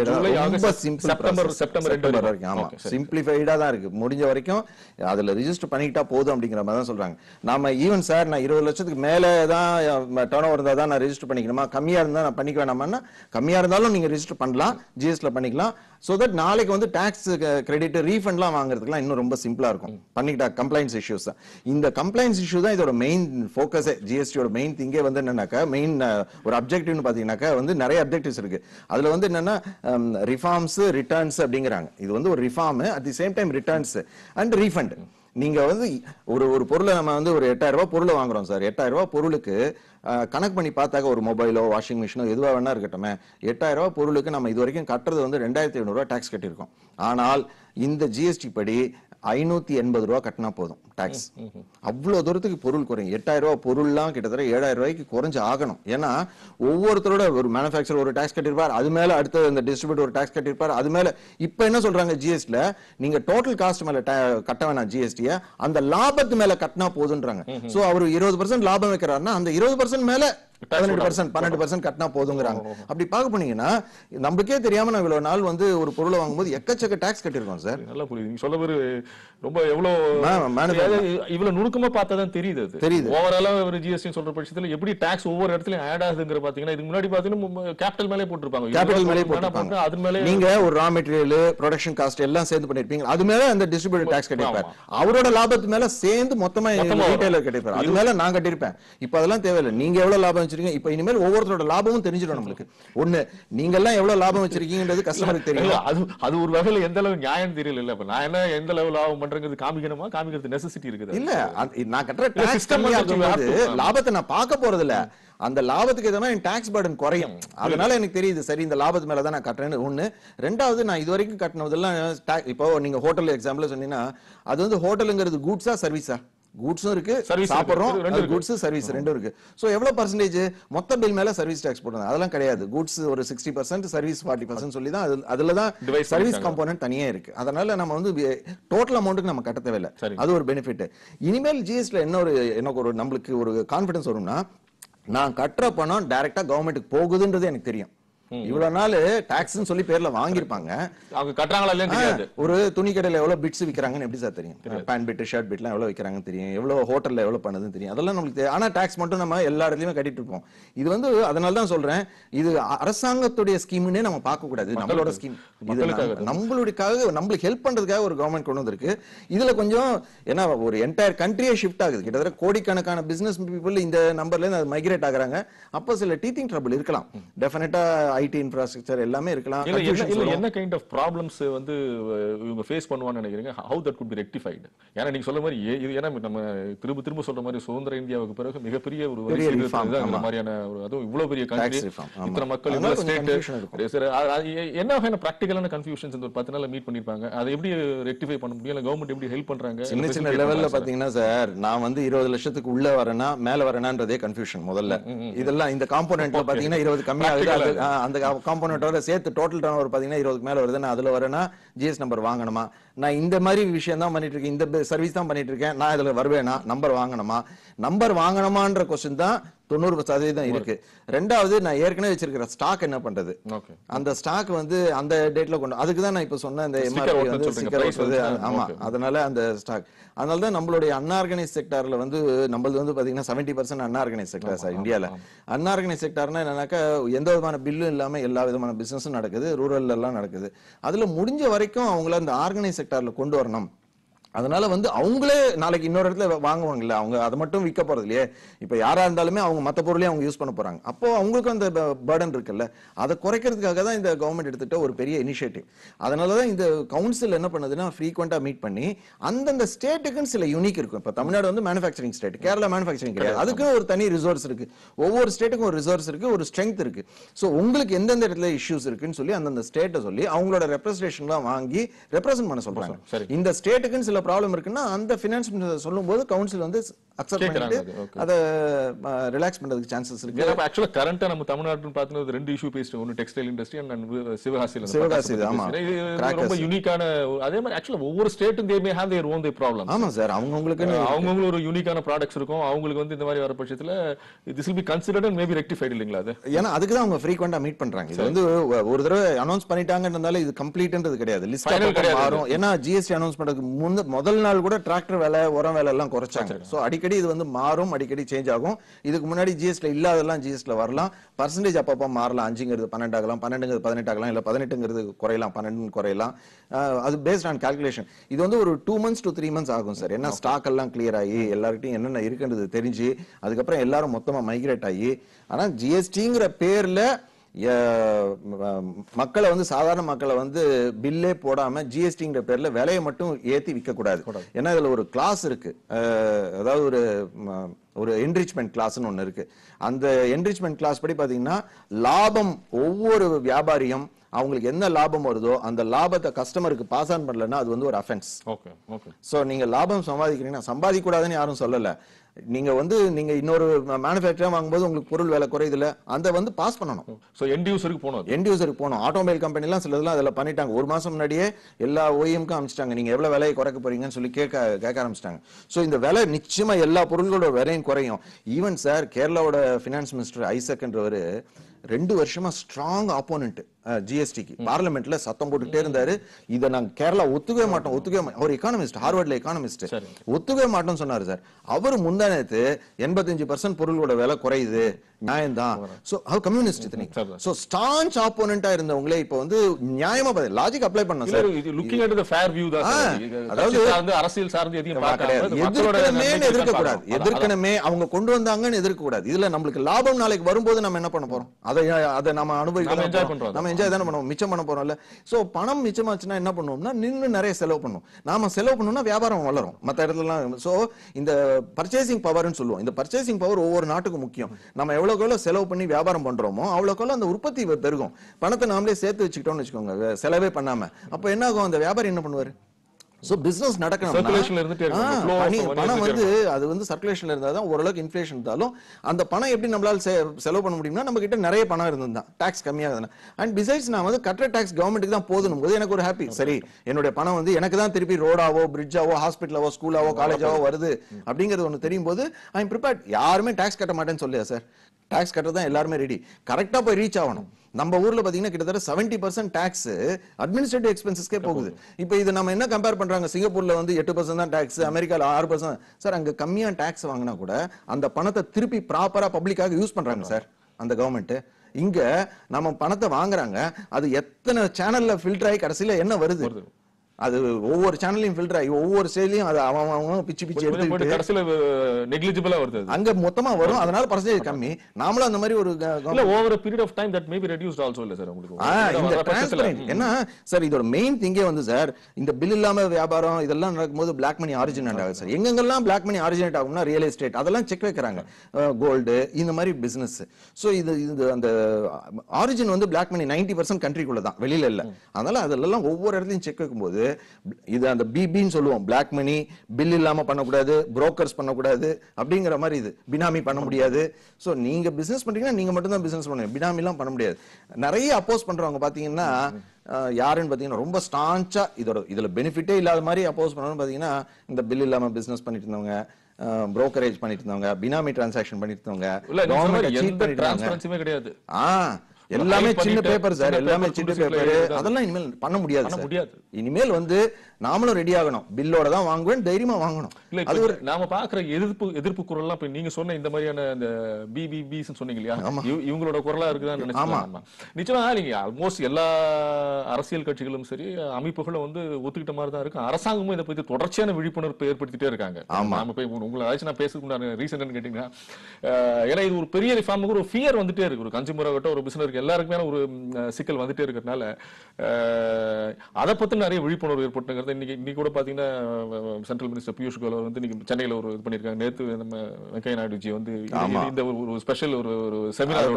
செப்டம்பர் வரைக்கும் ஆமா சிம்பிளிஃபைடா தான் இருக்கு. முடிஞ்ச வரைக்கும் அதுல ரிஜிஸ்டர் பண்ணிக்கிட்டா போதும் அப்படிங்கிற மாதிரி தான் சொல்றாங்க. நாம ஈவன் சார் நான் இருபது லட்சத்துக்கு மேலே தான் டர்ன் ஓவர் இருந்தா தான் நான் ரெஜிஸ்டர் பண்ணிக்கணுமா, கம்மியா இருந்தா நான் பண்ணிக்க வேணாமா, கம்மியா இருந்தாலும் நீங்க ரெஜிஸ்டர் பண்ணலாம், ஜிஎஸ்டில பண்ணிக்கலாம். சோ தட் நாளைக்கு வந்து டாக்ஸ் கிரெடிட் ரீஃபண்ட்லாம் வாங்குறதுக்குலாம் இன்னும் ரொம்ப சிம்பிளா இருக்கும். பண்ணிக்கிட்டா கம்ப்ளைன்ஸ் இஷ்யூஸ் தான். இந்த கம்ப்ளைன்ஸ் இஷ்யூ தான் இதோட மெயின் ஃபோக்கஸே. ஜிஎஸ்டியோட மெயின் திங்கே வந்து என்னன்னாக்கா, மெயின் ஒரு அப்ஜெக்டிவ்னு பாத்தீங்கன்னாக்கா வந்து நிறைய அப்ஜெக்டிவ்ஸ் இருக்கு. அதுல வந்து என்னன்னா ரிஃபார்ம்ஸ், ரிட்டர்ன்ஸ் அப்படிங்கிறாங்க. இது வந்து ஒரு reform, at the same time returns and refund. நீங்க வந்து ஒரு ஒரு பொருளை நம்ம வந்து ஒரு எட்டாயிரம் ரூபாய் பொருளை வாங்குறோம் சார். எட்டாயிரம் ரூபாய் பொருளுக்கு கணக்கு பண்ணி பார்த்தாக்க ஒரு மொபைலோ வாஷிங் மிஷினோ எதுவா வேணா இருக்கட்டுமே, எட்டாயிரம் ரூபாய் பொருளுக்கு நம்ம இது வரைக்கும் கட்டுறது வந்து ரெண்டாயிரத்தி ஐநூறு ரூபாய் டாக்ஸ் கட்டியிருக்கோம். ஆனால் இந்த ஜிஎஸ்டி படி ஐநூத்தி எண்பது ரூபாய் கட்டினா போதும் டாக்ஸ். அவ்வளவு தூரத்துக்கு பொருள் குறையும். எட்டாயிரம் ரூபாய் பொருள்லாம் கிட்டத்தட்ட ஏழாயிரம் ரூபாய்க்கு குறைஞ்சு ஆகணும். ஏன்னா ஒவ்வொருத்தரோட ஒரு மேனுஃபேக்சர் ஒரு டாக்ஸ் கட்டிருப்பார், அது மேல அடுத்த இந்த டிஸ்ட்ரிபியூட்டர் ஒரு டாக்ஸ் கட்டிருப்பார், அது மேல இப்ப என்ன சொல்றாங்க ஜிஎஸ்டில நீங்க டோட்டல் காஸ்ட் மேல கட்ட வேணாம் ஜிஎஸ்டியை, அந்த லாபத்து மேல கட்டினா போதுன்றாங்க. சோ அவர் இருபது பர்சன்ட் லாபம் வைக்கிறாருன்னா அந்த இருபது பர்சன்ட் மேல பதினெட்டு பர்சன்ட் பன்னெண்டு பர்சன்ட் கட்டினா போதுங்கிறாங்க. அப்படி பார்க்க போனீங்கன்னா நமக்கே தெரியாம நான் இவ்வளவு நாள் வந்து ஒரு பொருளை வாங்கும்போது எக்கச்சக்க டாக்ஸ் கட்டிருக்கோம் சார். நல்லா புரியுது நீங்க சொல்ல பேரு ரொம்ப எவ்வளவு இவ்வளவு நுணுக்கமா பார்த்தாதான் தெரியுது. அது தெரியுது ஓவராலா ஒரு ஜிஎஸ்டி சொல்ற பட்சத்துல எப்படி டாக்ஸ் ஒவ்வொரு இடத்துலயும் ஆட் ஆகுதுங்கிற பாத்தீங்கன்னா இதுக்கு முன்னாடி பாத்தீங்கன்னா கேபிட்டல் மேலே போட்டுருப்பாங்க. கேபிட்டல் மேலே போட்டுருப்பாங்க. அது மேலே நீங்க ஒரு ரா மெட்டீரியல் ப்ரொடக்ஷன் காஸ்ட் எல்லாம் சேர்ந்து பண்ணிருப்பீங்க. அது மேல அந்த டிஸ்ட்ரிபியூட்டர் டாக்ஸ் கட்டிருப்பாரு. அவரோட லாபத்து மேல சேர்ந்து மொத்தமா ரீட்டைலர் கட்டிருப்பாரு. அது மேல நான் கட்டிருப்பேன். இப்ப அதெல்லாம் தேவையில்லை. நீங்க எவ்வளவு லாபம் வச்சிருக்கீங்க இப்ப இனிமேல் ஒவ்வொருத்தரோட லாபமும் தெரிஞ்சிடும் நம்மளுக்கு. ஒண்ணு நீங்க எல்லாம் எவ்வளவு லாபம் வச்சிருக்கீங்கன்றது கஸ்டமருக்கு தெரியும். அது அது ஒரு வகையில எந்த அளவு நியாயம் தெரியல. இல்ல நான் என்ன எந்த அளவு லாபம் பண்றேங்கிறது காமிக்கணுமா காமிக்கிறது நெசசிட்டி இருக்குது. இல்ல நான் கட்டுற டாக்ஸ் கம்மியாகும்போது லாபத்தை நான் பார்க்க போறது இல்ல. அந்த லாபத்துக்கு எதனா என் டாக்ஸ் பர்டன் குறையும். அதனால எனக்கு தெரியுது சரி இந்த லாபத்து மேல தான் நான் கட்டுறேன்னு. ஒண்ணு. ரெண்டாவது நான் இது வரைக்கும் கட்டினதெல்லாம் இப்போ நீங்க ஹோட்டல் எக்ஸாம்பிள் சொன்னீங்கன்னா அது வந்து ஹோட்டலுங்கிறது கூட்ஸா சர்வீஸா? கூட்ஸும் இருக்கு, சாப்பிடுறோம், கூட்ஸ் சர்வீஸ் ரெண்டும் இருக்கு. சோ எவ்வளவு பர்சன்டேஜ் மொத்த பில் மேல சர்வீஸ் டாக்ஸ் போடுறாங்க? அதெல்லாம் கிடையாது. கூட்ஸ் ஒரு sixty percent service forty percent சொல்லி தான் அதுல தான் சர்வீஸ் காம்போனன்ட் தனியா இருக்கு. அதனால நம்ம வந்து டோட்டல் அமௌண்ட்டுக்கு நம்ம கட்ட தேவையில்லை. அது ஒரு பெனிஃபிட். இனிமேல் ஜிஎஸ்டில என்ன ஒரு எனக்கு ஒரு நம்மளுக்கு ஒரு கான்பிடன்ஸ் வரும்னா நான் கட்டுற பணம் டைரக்டா கவர்மெண்ட்டுக்கு போகுதுன்றது எனக்கு தெரியும். இவ்வளவு நாள் டாக்ஸ்னு சொல்லி பேர்ல வாங்கிருப்பாங்க. அவங்க கட்டறாங்களா இல்லையா தெரியாது. ஒரு துணி கடையில எவ்வளவு பிட்ஸ் விக்கிறாங்கன்னு எப்படி சார் தெரியும்? பேண்ட் பிட் ஷர்ட் பிட்லாம் எவ்வளவு விக்கிறாங்கன்னு தெரியும். எவ்வளவு ஹோட்டல்ல எவ்வளவு பண்ணதுன்னு தெரியும். அதெல்லாம் நம்மளுக்கு. ஆனா டாக்ஸ் மட்டும் நம்ம எல்லா இடத்துலயுமே கட்டிட்டு இருப்போம். இது வந்து அதனால தான் சொல்றேன் இது அரசாங்கத்துடைய ஸ்கீம்னே நம்ம பார்க்க கூடாது. நம்மளோட ஸ்கீம். இது நம்மளுடைய நம்மளுக்கு ஹெல்ப் பண்றதுக்காக ஒரு கவர்மெண்ட் கொண்டு வந்திருக்கு. இதுல கொஞ்சம் ஏன்னா ஒரு என்டையர் கண்ட்ரியே ஷிஃப்ட் ஆகுது. கிட்டத்தட்ட கோடிக்கணக்கான பிசினஸ் பீப்புள் இந்த நம்பர்ல இருந்து மைக்ரேட் ஆகுறாங்க. அப்ப சில டீத்திங் ட்ரபிள் இருக்கலாம். டெஃபினட்டா ஐடி இன்ஃப்ராஸ்ட்ரக்சர் எல்லாமே இருக்கலாம். இல்ல என்ன கைண்ட் ஆஃப் ப்ராப்ளம்ஸ் வந்து இவங்க ஃபேஸ் பண்ணுவான்னு நினைக்கிறீங்க? how that could be rectified? ஏன்னா நீங்க சொல்ற மாதிரி இது ஏன்னா நம்ம திரும்ப திரும்ப சொல்ற மாதிரி சுதந்திர இந்தியாவுக்கு பிறகு மிகப்பெரிய ஒரு வரி சீர்திருத்தம் இந்த மாதிரியான ஒரு அதுவும் இவ்வளவு பெரிய கண்ட்ரி இத்தனை மக்கள் இவ்வளவு ஸ்டேட் என்ன வகையான பிராக்டிகலான கன்ஃபியூஷன்ஸ் இந்த ஒரு பத்து நாள்ல மீட் பண்ணிருப்பாங்க. அதை எப்படி ரெக்டிஃபை பண்ண முடியும்? கவர்மெண்ட் எப்படி ஹெல்ப் பண்றாங்க? சின்ன சின்ன லெவல்ல பாத்தீங்கன்னா சார் நான் வந்து இருபது லட்சத்துக்கு உள்ள வரேனா மேல வரேனான்றதே கன்ஃபியூஷன் முதல்ல. இதெல்லாம் இந்த காம்போனன்ட்ல பாத்தீங்கன்னா இருபது கம்மி ஆகுது. அந்த காம்போனன்ட்டோட சேர்த்து டோட்டல் டர்ன் ஓவர் பாத்தீங்கன்னா இருபது மேல வருது. நான் அதுல வரேன்னா ஜிஎஸ் நம்பர் வாங்கணுமா? நான் இந்த மாதிரி விஷயம் தான் பண்ணிட்டு இருக்கேன், இந்த சர்வீஸ் தான் பண்ணிட்டு இருக்கேன், நான் இதுல வருவேனா? நம்பர் வாங்கணுமா? நம்பர் வாங்கணுமான்ற கொஸ்டின் தான் தொண்ணூறு சதவீதம் இருக்கு. ரெண்டாவது நான் ஏற்கனவே வச்சிருக்கிற ஸ்டாக் என்ன பண்றது? அந்த ஸ்டாக் வந்து அந்த டேட்ல கொண்டு அதுக்கு தான் நான் இப்ப சொன்ன இந்த எம்ஆர்பி வந்து ஸ்டிக்கர் ஒட்டுறது. ஆமா அதனால அந்த ஸ்டாக். அதனால தான் நம்மளுடைய அன்ஆர்கனைஸ் செக்டார்ல வந்து நம்மளது வந்து பாத்தீங்கன்னா seventy percent unorganise sector sir இந்தியால. அன்ஆர்கனைஸ் செக்டார்னா என்னன்னாக்கா எந்த விதமான பில்லும் இல்லாம எல்லா விதமான பிசினஸும் நடக்குது, ரூரல் எல்லாம் நடக்குது. அதுல முடிஞ்ச வரைக்கும் அவங்கள அந்த ஆர்கனைஸ் செக்டார்ல கொண்டு வரணும். அதனால வந்து அவங்களே நாளைக்கு இன்னொரு இடத்துல வாங்குவாங்கல்ல, அவங்க அதை மட்டும் விற்க போறது இல்லையே. இப்ப யாரா இருந்தாலுமே அவங்க மத்த பொருளையும் அவங்க யூஸ் பண்ண போறாங்க. அப்போ அவங்களுக்கும் அந்த பர்டன் இருக்குல்ல, அதை குறைக்கிறதுக்காக தான் இந்த கவர்மெண்ட் எடுத்துட்ட ஒரு பெரிய இனிஷியேட்டிவ். அதனாலதான் இந்த கவுன்சில் என்ன பண்ணுதுன்னா ஃப்ரீக்வெண்டா மீட் பண்ணி அந்தந்த ஸ்டேட்டுக்குன்னு சில யூனிக் இருக்கும். இப்ப தமிழ்நாடு வந்து மேனுஃபேக்சரிங் ஸ்டேட், கேரளா மேனுஃபேக்சரிங் கிடையாது. அதுக்கு ஒரு தனி ரிசோர்ஸ் இருக்கு. ஒவ்வொரு ஸ்டேட்டுக்கும் ஒரு ரிசோர்ஸ் இருக்கு, ஒரு ஸ்ட்ரென்த் இருக்கு. சோ உங்களுக்கு எந்தெந்த இடத்துல இஷ்யூஸ் இருக்குன்னு சொல்லி அந்தந்த ஸ்டேட்டை சொல்லி அவங்களோட ரெப்ரஸன்டேஷன்லாம் வாங்கி ரெப்ரசென்ட் பண்ண சொல்றாங்க. இந்த ஸ்டேட்டுக்குன்னு சில ப்ராப்ளம் இருக்குன்னா அந்த ஃபைனான்ஸ் மினிஸ்டர் சொல்லும்போது கவுன்சில் வந்து அக்செப்ட் பண்ணிட்டு அத ரிலாக்ஸ் பண்றதுக்கு சான்சஸ் இருக்கு. ஏன்னா ஆக்சுவலா கரண்டா நம்ம தமிழ்நாட்டுல பார்த்தீங்கன்னா ரெண்டு இஷ்யூ பேசிட்டு ஒன்னு டெக்ஸ்டைல் இண்டஸ்ட்ரி அண்ட் சிவகாசில சிவகாசி. ஆமா ரொம்ப யூனிக்கான. அதே மாதிரி ஆக்சுவலா ஒவ்வொரு ஸ்டேட்டும் they may have their own problem. ஆமா சார் அவங்களுக்கு அவங்களுக்கு ஒரு யூனிக்கான ப்ராடக்ட்ஸ் இருக்கும். அவங்களுக்கு வந்து இந்த மாதிரி வர பட்சத்துல this will be considered and maybe rectified இல்லீங்களா? அது ஏன்னா அதுக்கு தான் அவங்க ஃப்ரீக்வெண்டா மீட் பண்றாங்க. இது வந்து ஒரு தடவை அனௌன்ஸ் பண்ணிட்டாங்கன்றதால இது கம்ப்ளீட்ன்றது கிடையாது. லிஸ்ட் மாறும். ஏன்னா ஜிஎஸ்டி அனௌன்ஸ் பண்றதுக்கு முதல் நாள் கூட டிராக்டர் வேலை உரம் வேலை எல்லாம் குறைச்சாங்க. சோ அடிக்கடி இது வந்து மாறும், அடிக்கடி சேஞ்ச் ஆகும். இதுக்கு முன்னாடி ஜிஎஸ்டி இல்லாதெல்லாம் ஜிஎஸ்டில வரலாம். பர்சன்டேஜ் அப்பப்போ மாறலாம். அஞ்சுங்கிறது பன்னெண்டு ஆகலாம், பன்னெண்டுங்கிறது பதினெட்டு ஆகலாம், இல்ல பதினெட்டுங்கிறது குறையலாம், பன்னெண்டு குறையலாம். அது பேஸ்ட் ஆன் கால்குலேஷன். இது வந்து ஒரு two months to three months ஆகும் சார். ஏன்னா ஸ்டாக் எல்லாம் கிளியர் ஆகி எல்லார்கிட்டையும் என்னென்ன இருக்குன்றது தெரிஞ்சு அதுக்கப்புறம் எல்லாரும் மொத்தமா மைக்ரேட் ஆகி. ஆனா ஜிஎஸ்டிங்கிற பேர்ல மக்களை வந்து சாதாரண மக்களை வந்து பில்லே போடாம ஜிஎஸ்டிங்கிற பேர்ல விலையை மட்டும் ஏத்தி விற்க கூடாது. ஏன்னா இதுல ஒரு கிளாஸ் இருக்கு, அதாவது ஒரு ஒரு என்ரிச்மெண்ட் கிளாஸ்னு ஒண்ணு இருக்கு. அந்த என்ரிச்மெண்ட் கிளாஸ் படி பாத்தீங்கன்னா லாபம் ஒவ்வொரு வியாபாரியும் அவங்களுக்கு என்ன லாபம் வருதோ அந்த லாபத்தை கஸ்டமருக்கு பாஸ் ஆன் பண்ணலன்னா அது வந்து ஒரு அஃபென்ஸ். Okay okay. சோ நீங்க லாபம் சம்பாதிக்கிறீங்கன்னா சம்பாதிக்க கூடாதுன்னு யாரும் சொல்லல. நீங்க வந்து நீங்க இன்னொரு மேனுஃபேக்சரர் வாங்கும்போது உங்களுக்கு பொருள் விலை குறையுதுல, அந்த வந்து பாஸ் பண்ணணும். சோ எண்ட் யூசருக்கு போணும். எண்ட் யூசருக்கு போகணும். ஆட்டோமொபைல் கம்பெனி எல்லாம் சிலதெல்லாம் அதில் பண்ணிட்டாங்க. ஒரு மாசம் முன்னாடியே எல்லா ஓஎம்க்கும் அமைச்சிட்டாங்க, நீங்க எவ்வளவு விலையை குறைக்க போறீங்கன்னு சொல்லி கேட்க கேட்க ஆரம்பிச்சிட்டாங்க. ஸோ இந்த விலை நிச்சயமா எல்லா பொருள்களோட விலையும் குறையும். ஈவன் சார் கேரளாவோட ஃபினான்ஸ் மினிஸ்டர் ஐசக்ன்றவர் ரெண்டு வருஷமா ஸ்ட்ராங் ஆப்போனன்ட் ஜிஎஸ்டிக்கு பார்லிமெண்ட்ல சத்தம் போட்டுட்டே இருந்தாரு. இதை நாங்க கேரளா ஒத்துக்கவே மாட்டோம் ஒத்துக்கவே மாட்டோம் அவர் எக்கானமிஸ்ட், ஹார்வர்ட்ல எக்கானமிஸ்ட், ஒத்துக்கவே மாட்டோம் சொன்னாரு சார். அவர் முந்தானத்து எண்பத்தஞ்சு பர்சன்ட் பொருளோட விலை குறையுது, நியாயம்தான். சோ அவர் கம்யூனிஸ்ட் இத்தனைக்கு. சோ ஸ்டான்ச் ஆப்போனண்டா இருந்தவங்களே இப்போ வந்து நியாயமா லாஜிக் அப்ளை பண்ணணும் sir. Looking at the fair view தான் சார். அதாவது வந்து அரசியல் சார்ந்து எதையும் பார்க்காம எதிர்க்கணுமே எதிர்க்க கூடாது, எதிர்க்கணுமே அவங்க கொண்டு வந்தாங்கன்னு எதிர்க்க கூடாது. இதுல நம்மளுக்கு லாபம் நாளைக்கு வரும்போது நம்ம என்ன பண்ண போறோம், அதை அதை நம்ம அனுபவிக்கலாம், என்ஜாய் பண்றோம், நம்ம என்ஜாய் தானே பண்ணுவோம், மிச்சம் பண்ண போறோம்ல. சோ பணம் மிச்சமாச்சுன்னா என்ன பண்ணுவோம்னா நின்னு நிறைய செலவு பண்ணுவோம். நாம செலவு பண்ணோம்னா வியாபாரம் வளரும் மத்த இடத்துலலாம். சோ இந்த பர்ச்சேசிங் பவர்னு சொல்லுவோம். இந்த பர்ச்சேசிங் பவர் ஒவ்வொரு நாட்டுக்கும் முக்கியம். நம்ம எவ்வளவு எவ்வளவு செலவு பண்ணி வியாபாரம் பண்றோமோ அவ்வளவுக்கு அந்த உற்பத்தி பெருகும். பணத்தை நாமளே சேர்த்து வச்சுக்கிட்டோம்னு வச்சுக்கோங்க, செலவே பண்ணாம. அப்ப என்ன ஆகும், அந்த வியாபாரி என்ன பண்ணுவாரு, சோ பிசினஸ் நடக்கணும், பணம் வந்து அது வந்து சர்க்குலேஷன்ல இருந்தா தான் ஓரளவுக்கு இன்ஃப்ளேஷன் இருந்தாலும் அந்த பணம் எப்படி நம்மளால செலவு பண்ண முடியும்னா நம்ம கிட்ட நிறைய பணம் இருந்தா டாக்ஸ் கம்மியாகுதுன்னா. அண்ட் பிசைட்ஸ் நான் வந்து கட்டுற டாக்ஸ் கவர்மெண்ட்டுக்கு தான் போதும் போது எனக்கு ஒரு ஹாப்பி. சரி என்னுடைய பணம் வந்து எனக்கு தான் திருப்பி ரோடாவோ பிரிட்ஜாவோ ஹாஸ்பிட்டலாவோ ஸ்கூலாவோ காலேஜாவோ வருது அப்படிங்கிறது ஒன்று தெரியும் போது ஐ எம் ப்ரிப்பேர்ட். யாருமே டாக்ஸ் கட்ட மாட்டேன்னு சொல்லியா சார், டாக்ஸ் கட்ட தான் எல்லாருமே ரெடி. கரெக்டா போய் ரீச் ஆகணும். நம்ம ஊர்ல பாத்தீங்கன்னா கிட்டத்தட்ட செவன்டி பர்சன்ட் டாக்ஸ் அட்மினிஸ்ட்ரேட்டிவ் எக்ஸ்பென்சஸ்க்கே போகுது. இப்போ இது நம்ம என்ன கம்பேர் பண்றாங்க, சிங்கப்பூர்ல வந்து எட்டு பர்சன்ட் தான் டாக்ஸ், அமெரிக்கால ஆறு பர்சன்ட். சார் அங்க கம்மியா டாக்ஸ் வாங்கினா கூட அந்த பணத்தை திருப்பி ப்ராப்பரா பப்ளிக்காக யூஸ் பண்றாங்க சார் அந்த கவர்மெண்ட். இங்க நம்ம பணத்தை வாங்குறாங்க, அது எத்தனை சேனல்ல ஃபில்டர் ஆகி கடைசியில என்ன வருது, அது ஒவ்வொரு சேனலையும் ஃபில்டர் ஆகி ஒவ்வொரு செயலையும் அது அவன் அவங்க பிச்சு பிச்சு எடுத்து கடைசியில நெக்லிஜிபிளா வருது, அங்க மொத்தமா வரும். அதனால பர்சன்டேஜ் கம்மி. நாமளும் அந்த மாதிரி ஒரு இல்ல over a period of time that may be reduced also இல்ல சார் உங்களுக்கு. இந்த டிரான்ஸ்பரன்ட் என்ன சார், இதோட மெயின் திங்கே வந்து சார் இந்த பில் இல்லாம வியாபாரம் இதெல்லாம் நடக்கும்போது பிளாக் மணி ஆரிஜினேட் ஆகுது சார். எங்கெங்கெல்லாம் பிளாக் மணி ஆரிஜினேட் ஆகும்னா ரியல் எஸ்டேட் அதெல்லாம் செக் வைக்கிறாங்க, கோல்டு இந்த மாதிரி பிசினஸ். சோ இது இது அந்த ஆரிஜின் வந்து பிளாக் மணி நைன்டி பர்சன்ட் கண்ட்ரிக்குள்ள தான், வெளியில இல்ல. அதனால அதெல்லாம் ஒவ்வொரு இடத்துலயும் செக் வைக்கும்போது இது அந்த பிபின்னு சொல்லுவோம், பிளாக் மணி பில் இல்லாம பண்ணக்கூடாது, புரோக்கர்ஸ் பண்ணக்கூடாது அப்படிங்கிற மாதிரி. இது பினாமி பண்ண முடியாது. சோ நீங்க பிசினஸ் பண்றீங்கன்னா நீங்க மட்டும் தான் பிசினஸ் பண்ணுவீங்க, பினாமி எல்லாம் பண்ண முடியாது. நிறைய அப்போஸ் பண்றவங்க பாத்தீங்கன்னா யாருன்னு பாத்தீங்கன்னா ரொம்ப ஸ்டான்ச்சா இதோட இதுல பெனிஃபிட்டே இல்லாத மாதிரி அப்போஸ் பண்ணணும்னு பாத்தீங்கன்னா இந்த பில் இல்லாம பிசினஸ் பண்ணிட்டு இருந்தவங்க, புரோக்கரேஜ் பண்ணிட்டு இருந்தவங்க, பினாமி டிரான்சாக்ஷன் பண்ணிட்டு இருந்தவங்க, கிடையாது. ஆஹ் எல்லாமே சின்ன பேப்பர் சார், எல்லாமே சின்ன பேப்பர். அதெல்லாம் இனிமேல் பண்ண முடியாது முடியாது. இனிமேல் வந்து நாமளும் ரெடி ஆகணும், பில்லோட தான் வாங்குவேன், தைரியமா வாங்கணும். அது ஒரு நாம பாக்குற எதிர்ப்பு எதிர்ப்பு குரல்லாம் இப்ப நீங்க சொன்ன இந்த மாதிரியான இந்த பிபிபிஸ் சொன்னீங்க இல்லையா, இவங்களோட குரலா இருக்குதான்னு நினைச்சேன். நிச்சயமா நீங்க ஆல்மோஸ்ட் எல்லா அரசியல் கட்சிகளும் சரி அமைப்புகளும் வந்து ஒத்துக்கிட்ட மாதிரி தான் இருக்கு. அரசாங்கமும் இதை பத்தி தொடர்ச்சியான விழிப்புணர்வு ஏற்படுத்திட்டே இருக்காங்க. நாம போய் உங்களை ஆச்சு நான் பேசுறதுக்கு ரீசன் கேட்டீங்கன்னா, ஏன்னா இது ஒரு பெரிய ரிஃபார்முக்கு ஒரு ஃபியர் வந்துட்டே இருக்கு. ஒரு கன்சூமர் ஆகட்டும் ஒரு பிசினஸ் எல்லாருக்குமே ஒரு சிக்கல் வந்துட்டே இருக்கிறதுனால அதை பத்தி நிறைய விழிப்புணர்வு ஏற்பட்டுங்கிறது. இன்னைக்கு இன்னைக்கு கூட பாத்தீங்கன்னா சென்ட்ரல் மினிஸ்டர் பியூஷ் கோயல் வந்து இன்னைக்கு சென்னையில ஒரு இது பண்ணிருக்காங்க. நேத்து நம்ம வெங்கையா நாயுடுஜி வந்து இந்த ஒரு ஸ்பெஷல் ஒரு ஒரு செமினார்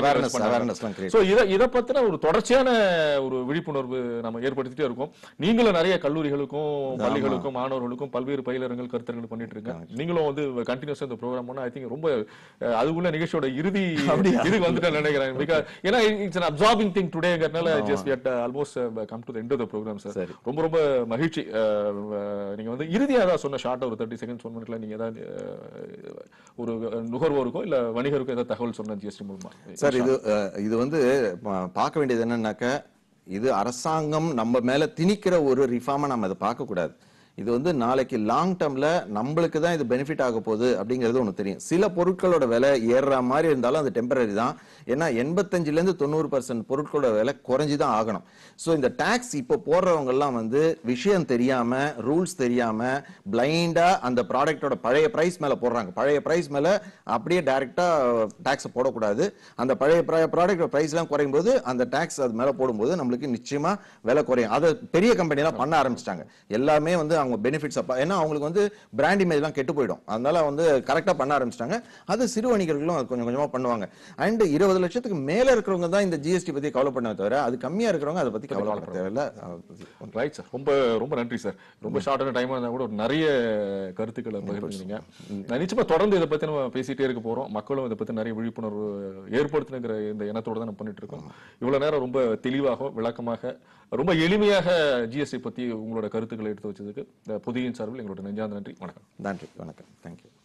இதை பத்தின ஒரு தொடர்ச்சியான ஒரு விழிப்புணர்வு நம்ம ஏற்படுத்திட்டே இருக்கோம். நீங்களும் நிறைய கல்லூரிகளுக்கும் பள்ளிகளுக்கும் மாணவர்களுக்கும் பல்வேறு பயிலரங்கள் கருத்தரங்கள் பண்ணிட்டு இருக்காங்க. நீங்களும் வந்து கண்டினியூஸா இந்த ப்ரோக்ராம் பண்ணா ஐ திங்க் ரொம்ப அதுக்குள்ள நிகழ்ச்சியோட இறுதி இது வந்துட்டு நினைக்கிறேன். பிகாஸ் ஏன்னா இட்ஸ் an absorbing thing todayங்கறனால just we had almost come to the end of the program sir. ரொம்ப ரொம்ப மகிழ்ச்சி. நீங்க வந்து இறுதியா தான் சொன்ன ஷார்ட்டா ஒரு முப்பது செகண்ட்ஸ் ஒன் மினிட்ல நீங்க ஏதாவது ஒரு நுகர்வோருக்கோ இல்ல வணிகருக்கோ ஏதாவது தகவல் சொன்ன ஜிஎஸ்டி மூலமா சார். இது இது வந்து பார்க்க வேண்டியது என்னன்னாக்க, இது அரசாங்கம் நம்ம மேல திணிக்கிற ஒரு ரிஃபார்மா நம்ம அதை பார்க்க கூடாது. இது வந்து நாளைக்கு லாங் டேர்ம்ல நம்மளுக்கு தான் இது பெனிஃபிட் ஆக போகுது அப்படிங்கிறது ஒன்று தெரியும். சில பொருட்களோட விலை ஏறுற மாதிரி இருந்தாலும் அது டெம்பரரி தான். ஏன்னா எண்பத்தஞ்சுல இருந்து தொண்ணூறு பர்சன்ட் பொருட்களோட விலை குறைஞ்சிதான் ஆகணும். ஸோ இந்த டாக்ஸ் இப்போ போடுறவங்க எல்லாம் வந்து விஷயம் தெரியாம ரூல்ஸ் தெரியாம பிளைண்டா அந்த ப்ராடக்டோட பழைய பிரைஸ் மேல போடுறாங்க. பழைய பிரைஸ் மேல அப்படியே டைரக்டா டாக்ஸ் போடக்கூடாது. அந்த பழைய ப்ராடக்ட் பிரைஸ் எல்லாம் குறையும் போது அந்த டாக்ஸ் அது மேல போடும்போது நம்மளுக்கு நிச்சயமா விலை குறையும். அதை பெரிய கம்பெனி எல்லாம் பண்ண ஆரம்பிச்சிட்டாங்க. எல்லாமே வந்து அவங்க பெனிஃபிட்ஸ் அப்ப ஏன்னா அவங்களுக்கு வந்து பிராண்ட் இமேஜ்லாம் கெட்டு போயிடும். அதனால வந்து கரெக்டாக பண்ண ஆரம்பிச்சிட்டாங்க. அது சிறு வணிகர்களும் அது கொஞ்சம் கொஞ்சமாக பண்ணுவாங்க. அண்ட் இருபது லட்சத்துக்கு மேலே இருக்கிறவங்க தான் இந்த ஜிஎஸ்டி பற்றி கவலை பண்ண தவிர அது கம்மியாக இருக்கிறவங்க அதை பற்றி கவலைப்பட தேவையில்லை. Right sir. ரொம்ப ரொம்ப நன்றி சார். ரொம்ப ஷார்ட்டான டைமாக இருந்தால் கூட ஒரு நிறைய கருத்துக்களை பகிர்ந்துருந்தீங்க. நிச்சயமா தொடர்ந்து இதை பற்றி நம்ம பேசிட்டே இருக்க போகிறோம். மக்களும் இதை பற்றி நிறைய விழிப்புணர்வு ஏற்படுத்தணுங்கிற இந்த எண்ணத்தோடு தான் நம்ம பண்ணிட்டு இருக்கோம். இவ்வளவு நேரம் ரொம்ப தெளிவாக விளக்கமாக ரொம்ப எளிமையாக ஜிஎஸ்டி பத்தி உங்களோட கருத்துக்களை எடுத்து வச்சதுக்கு புதியின் சார்பில் எங்களோட நெஞ்சார்ந்த நன்றி. வணக்கம். நன்றி. வணக்கம். தேங்க்யூ.